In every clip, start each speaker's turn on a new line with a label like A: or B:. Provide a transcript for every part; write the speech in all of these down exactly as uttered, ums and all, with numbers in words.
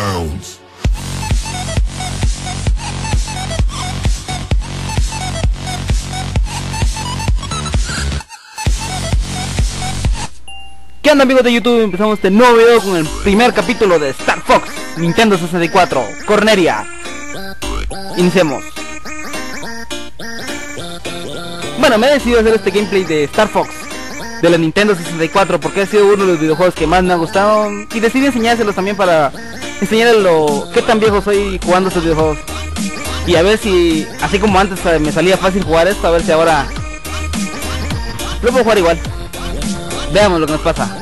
A: bounds.
B: ¿Qué onda, amigos de YouTube? Empezamos este nuevo video con el primer capítulo de Star Fox Nintendo sesenta y cuatro Corneria. Iniciemos. Bueno, me he decidido hacer este gameplay de Star Fox de la Nintendo sesenta y cuatro porque ha sido uno de los videojuegos que más me ha gustado, y decidí enseñárselos también para enseñarles lo qué tan viejo soy jugando estos videojuegos, y a ver si, así como antes me salía fácil jugar esto, a ver si ahora lo puedo jugar igual. Veamos lo que nos pasa.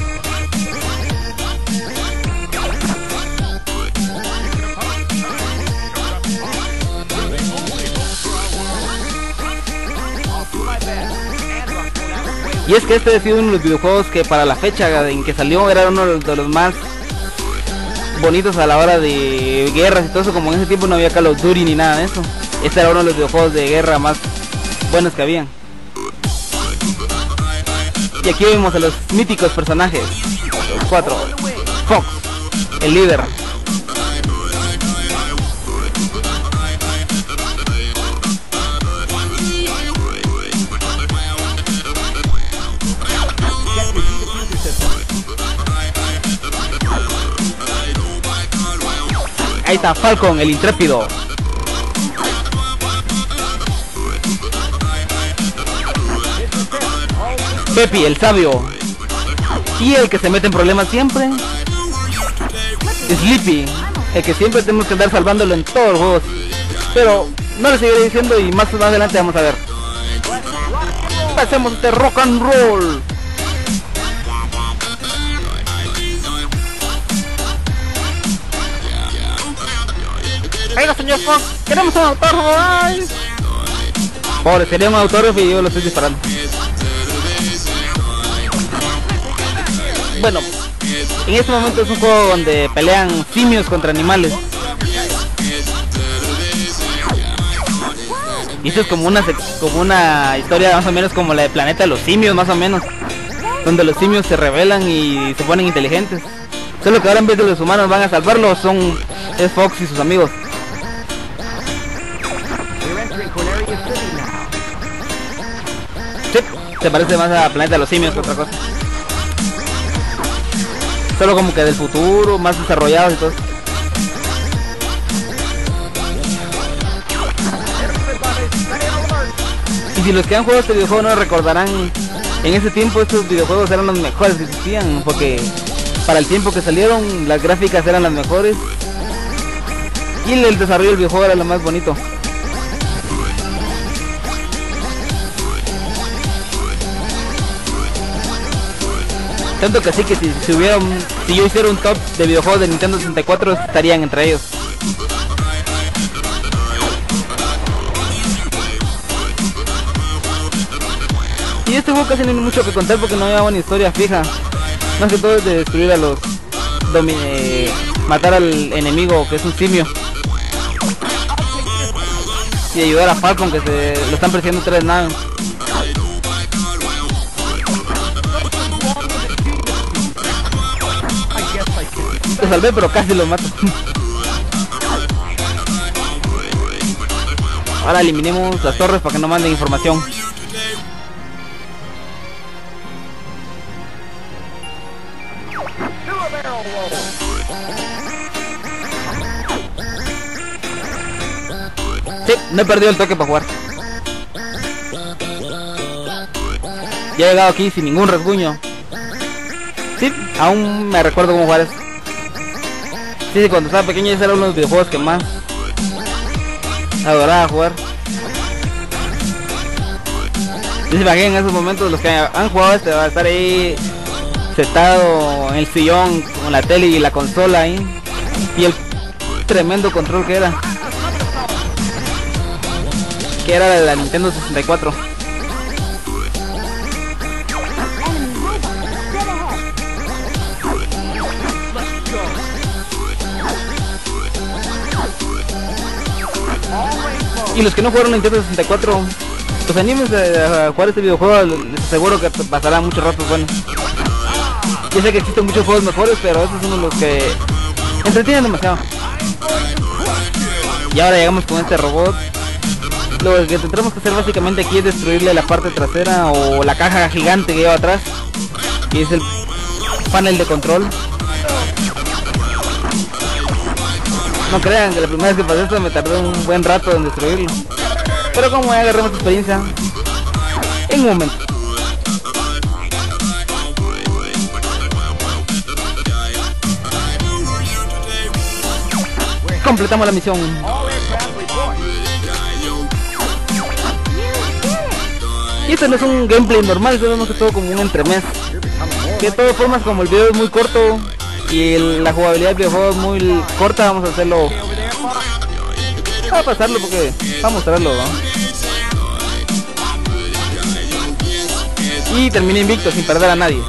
B: Y es que este ha sido uno de los videojuegos que para la fecha en que salió era uno de los más bonitos a la hora de guerras y todo eso. Como en ese tiempo no había Call of Duty ni nada de eso, este era uno de los videojuegos de guerra más buenos que habían. Y aquí vemos a los míticos personajes, los cuatro. Fox, el líder. Ahí está Falcon, el intrépido. Peppy, el sabio. Y el que se mete en problemas siempre, Sleepy, el que siempre tenemos que andar salvándolo en todos los juegos. Pero no le seguiré diciendo, y más adelante vamos a ver. Pasemos este rock and roll. Oiga, señor Fox, queremos un autógrafo. Ay. Pobre, sería un autógrafo y yo lo estoy disparando. Bueno, en este momento es un juego donde pelean simios contra animales. Y esto es como una como una historia más o menos como la de Planeta de los Simios, más o menos, donde los simios se rebelan y se ponen inteligentes. Solo que ahora en vez de los humanos van a salvarlos, son es Fox y sus amigos. Sí, se parece más a Planeta de los Simios que otra cosa. Solo como que del futuro, más desarrollados y todo. Y si los que han jugado este videojuego no recordarán, en ese tiempo estos videojuegos eran los mejores que existían, porque para el tiempo que salieron las gráficas eran las mejores y el desarrollo del videojuego era lo más bonito. Tanto que sí que si, si hubiera un, si yo hiciera un top de videojuegos de Nintendo sesenta y cuatro estarían entre ellos. Y este juego casi no hay mucho que contar porque no había una historia fija. Más que todo es de destruir a los eh, matar al enemigo, que es un simio, y ayudar a Falcon, que se lo están persiguiendo tres naves. Lo salvé, pero casi lo mato. Ahora eliminemos las torres para que no manden información. Sí, no he perdido el toque para jugar. Ya he llegado aquí sin ningún rasguño. Sí, aún me recuerdo cómo jugar eso. Sí, sí, cuando estaba pequeño ese era uno de los videojuegos que más adoraba jugar. Y se imaginen en esos momentos los que han jugado este, va a estar ahí sentado en el sillón con la tele y la consola ahí, y el tremendo control que era. Que era de la Nintendo sesenta y cuatro. Y los que no jugaron Nintendo sesenta y cuatro, pues anímense a jugar este videojuego, les aseguro que pasará muchos ratos buenos. Yo sé que existen muchos juegos mejores, pero estos son los que entretiene demasiado. Y ahora llegamos con este robot. Lo que tendremos que hacer básicamente aquí es destruirle la parte trasera o la caja gigante que lleva atrás, que es el panel de control. No crean que la primera vez que pasé esto me tardé un buen rato en destruirlo, pero como ya agarramos experiencia en un momento. Completamos la misión. Y esto no es un gameplay normal, esto vemos que todo como un entremés. Que de todas formas, como el video es muy corto y el, la jugabilidad del videojuego es muy corta, vamos a hacerlo. Vamos a pasarlo porque vamos a mostrarlo, ¿no? Y terminé invicto sin perder a nadie.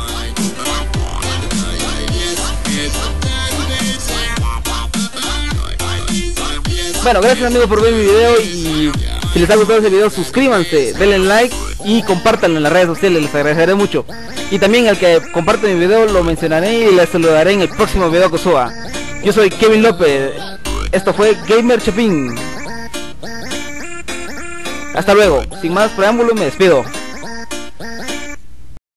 B: Bueno, gracias amigos por ver mi video, y si les ha gustado este video suscríbanse, denle like y compártanlo en las redes sociales, les agradeceré mucho. Y también al que comparte mi video lo mencionaré y les saludaré en el próximo video que suba. Yo soy Kevin López, esto fue Gamer Chapin. Hasta luego, sin más preámbulo me despido.